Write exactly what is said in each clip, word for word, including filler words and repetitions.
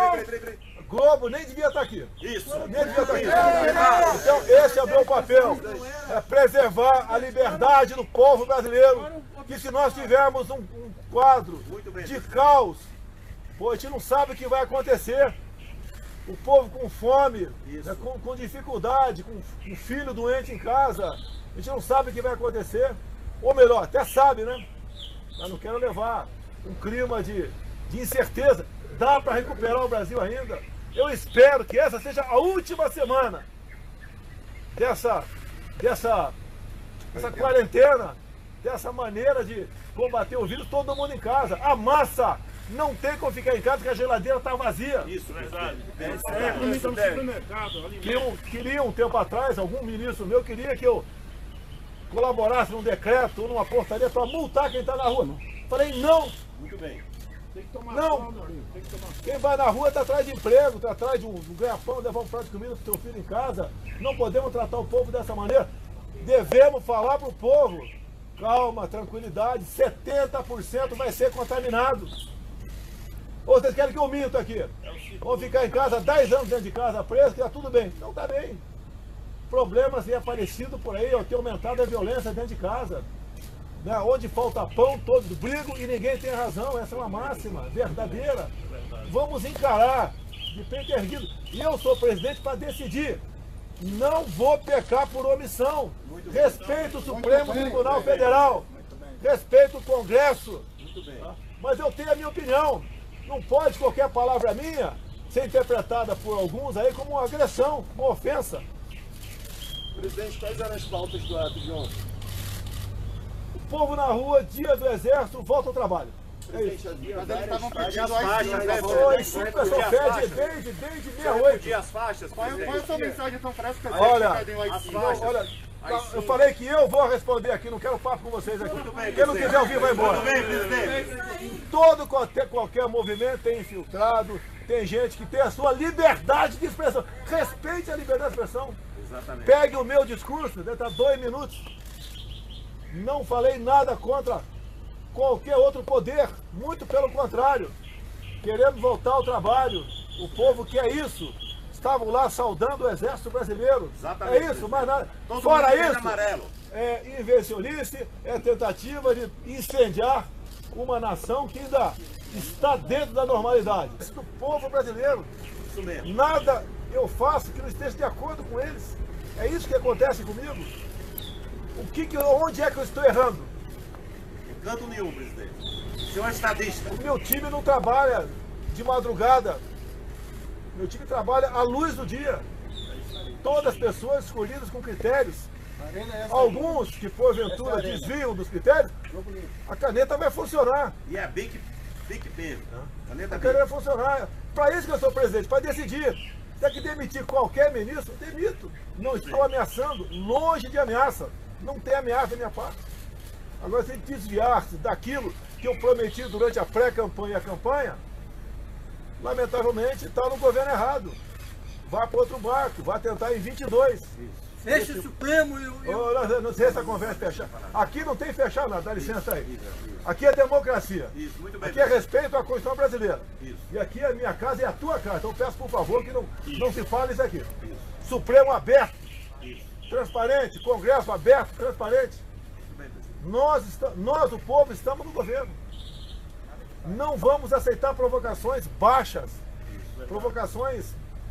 Globo nem devia estar aqui. Isso. Nem devia estar aqui. Então, esse é o meu papel. É preservar a liberdade do povo brasileiro. Que se nós tivermos um, um quadro de caos, pô, a gente não sabe o que vai acontecer. O povo com fome, né, com, com dificuldade, com um filho doente em casa, a gente não sabe o que vai acontecer. Ou melhor, até sabe, né? Mas não quero levar um clima de, de incerteza. Dá para recuperar o Brasil ainda? Eu espero que essa seja a última semana dessa, dessa, dessa quarentena, dessa maneira de combater o vírus, todo mundo em casa. A massa não tem como ficar em casa porque a geladeira está vazia. Isso, verdade. É, é, Queria, queria um tempo atrás, algum ministro meu queria que eu colaborasse num decreto ou numa portaria para multar quem está na rua. Falei, não. Muito bem. Tem que tomar Não. sol, meu amigo. Tem que tomar sol. Quem vai na rua está atrás de emprego, está atrás de um, um ganha-pão, levar um prato de comida para o seu filho em casa. Não podemos tratar o povo dessa maneira. Devemos falar para o povo, calma, tranquilidade, setenta por cento vai ser contaminado. Ou vocês querem que eu minto aqui? Vão ficar em casa dez anos dentro de casa preso, que está tudo bem. Não está bem. Problemas têm aparecido por aí, ó, tem aumentado a violência dentro de casa. Né? Onde falta pão, todos brigam e ninguém tem razão. Essa é uma máxima verdadeira. Vamos encarar de peito erguido. E eu sou presidente para decidir. Não vou pecar por omissão. Respeito o Supremo Tribunal Federal. Respeito o Congresso. Mas eu tenho a minha opinião. Não pode qualquer palavra minha ser interpretada por alguns aí como uma agressão, uma ofensa. Presidente, quais eram as pautas do ato de ontem? O povo na rua, dia do Exército, volta ao trabalho. É isso. Presidente, havia Mas eles várias estavam faixas, pedindo as faixas, faixas, né? né? Foi, sim, pessoal pede desde, desde meia-oito. Dia as faixas, Qual, qual é a sua mensagem então para essa pessoa Olha, que pedem o as I C? faixas. Olha, Aí eu sim. falei que eu vou responder aqui, não quero papo com vocês aqui. Muito bem, Quem não quiser ouvir vai embora. Tudo bem, presidente? Todo qualquer, qualquer movimento tem infiltrado, tem gente que tem a sua liberdade de expressão. Respeite a liberdade de expressão. Exatamente. Pegue o meu discurso, deve estar dois minutos. Não falei nada contra qualquer outro poder, muito pelo contrário. Queremos voltar ao trabalho. O povo quer isso. Estavam lá saudando o Exército Brasileiro. Exatamente, É isso, mas nada. Todo Fora mundo verde e isso, amarelo. é invencionice, é tentativa de incendiar uma nação que ainda está dentro da normalidade. Isso do povo brasileiro. Isso mesmo. Nada eu faço que não esteja de acordo com eles. É isso que acontece comigo. O que que, onde é que eu estou errando? Em canto nenhum, presidente. O senhor é estadista. O meu time não trabalha de madrugada. Meu time trabalha à luz do dia. Todas as pessoas escolhidas com critérios. Alguns que porventura desviam dos critérios, a caneta vai funcionar. E é a Bic, Bic mesmo. Caneta A Bic. caneta vai funcionar. Para isso que eu sou presidente, para decidir. Tem que demitir qualquer ministro, demito. Não estou ameaçando, longe de ameaça. Não tem ameaça da minha parte. Agora, se desviar-se daquilo que eu prometi durante a pré-campanha e a campanha, lamentavelmente está no governo errado. Vá para outro barco, vá tentar em vinte e dois. Fecha o Supremo e o... Oh, não, não sei se essa conversa é fechar. Aqui não tem fechar nada, dá licença aí. Aqui é democracia. Isso, muito bem. Aqui é respeito à Constituição brasileira. Isso. E aqui a minha casa e a tua casa. Então peço por favor que não, não se fale isso aqui. Supremo aberto, transparente, Congresso aberto, transparente. Muito bem, presidente. Nós, esta- nós, o povo, estamos no governo. Não vamos aceitar provocações baixas, provocações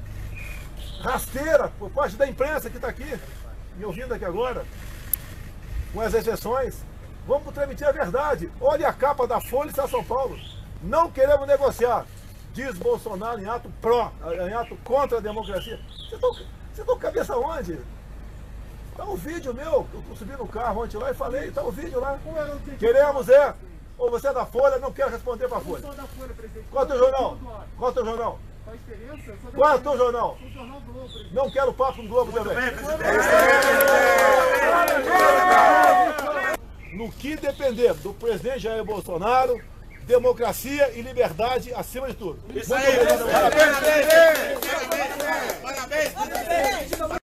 rasteiras por parte da imprensa que está aqui, me ouvindo aqui agora, com as exceções. Vamos transmitir a verdade. Olha a capa da Folha de São Paulo. Não queremos negociar, diz Bolsonaro em ato pró, em ato contra a democracia. Vocês estão, vocês estão com cabeça onde? Está um vídeo meu, eu subi no carro ontem lá e falei, está o vídeo lá. Queremos é, ou você é da Folha, não quer responder para a Folha. Eu sou da Folha, presidente. Qual é o teu jornal? Qual é o teu jornal? Qual a experiência? Eu sou da Qual é o teu jornal? Sou do Jornal Globo, presidente. Não quero papo com o Globo também. Bem, presidente. No que depender do presidente Jair Bolsonaro, democracia e liberdade acima de tudo. Isso aí, Muito obrigado. presidente. Parabéns, presidente. Parabéns, presidente.